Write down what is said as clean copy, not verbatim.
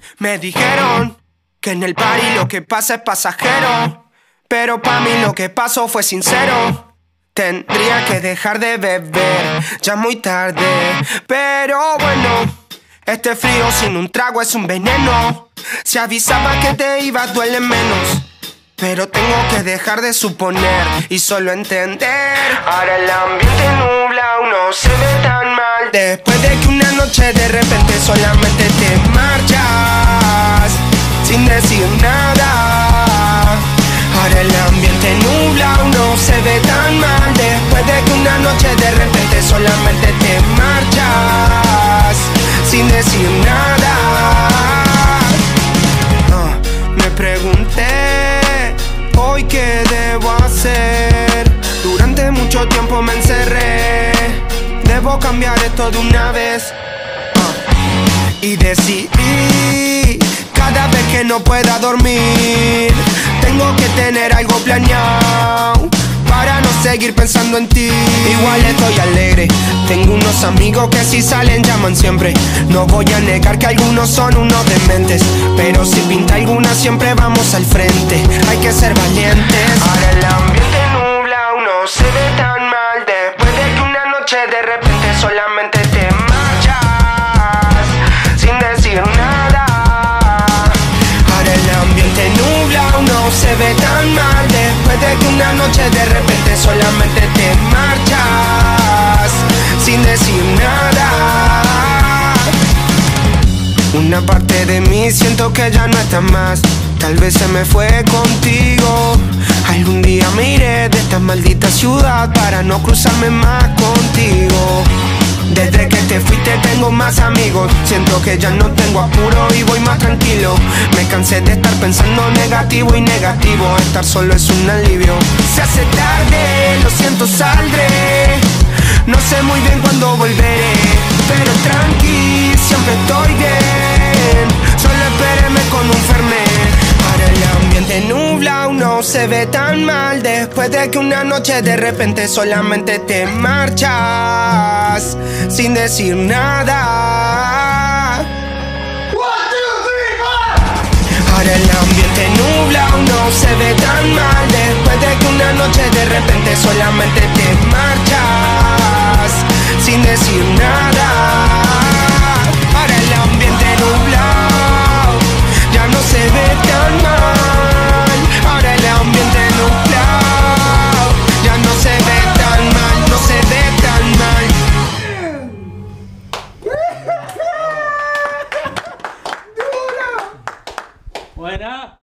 Me dijeron que en el party lo que pasa es pasajero, pero pa' mí lo que pasó fue sincero. Tendría que dejar de beber, ya es muy tarde, pero bueno, este frío sin un trago es un veneno. Si avisaba que te ibas duele menos, pero tengo que dejar de suponer y solo entender. Ahora el ambiente nublado no se ve tan mal, después de que una noche de repente solamente te marchas sin decir nada. Ahora el ambiente nublado no se ve tan mal, después de que una noche de repente solamente te marchas sin decir nada. Me pregunté hoy qué debo hacer. Durante mucho tiempo me encerré, debo cambiar esto de una vez. Y decidí, cada vez que no pueda dormir, tengo que tener algo planeado para no seguir pensando en ti. Igual estoy alegre, tengo unos amigos que si salen llaman siempre. No voy a negar que algunos son unos dementes, pero si pinta alguna siempre vamos al frente. Hay que ser valientes. Ahora el ambiente nublado no se ve tan mal, después de que una noche de repente solamente te marchas sin decir nada. Ahora el ambiente nublado no se ve tan mal, después de que una noche de repente solamente te marchas sin decir nada. Una parte de mí siento que ya no está más, tal vez se me fue contigo. Algún día me iré de esta maldita ciudad para no cruzarme más contigo. Desde que te fuiste tengo más amigos, siento que ya no tengo apuro y voy más tranquilo. Me cansé de estar pensando negativo y negativo, estar solo es un alivio. Se hace tarde, lo siento, saldré, no sé muy bien cuándo volveré, pero tranqui, siempre estoy bien, solo espéreme con un fernet. Ahora el ambiente nublado no se ve tan mal, después de que una noche de repente solamente te marchas sin decir nada. Ahora el ambiente nublado no se ve tan mal, después de que una noche de repente solamente te marchas sin decir nada. Ahora el ambiente nublado ya no se ve tan mal. Ahora el ambiente nublado ya no se ve tan mal, no se ve tan mal. Buena.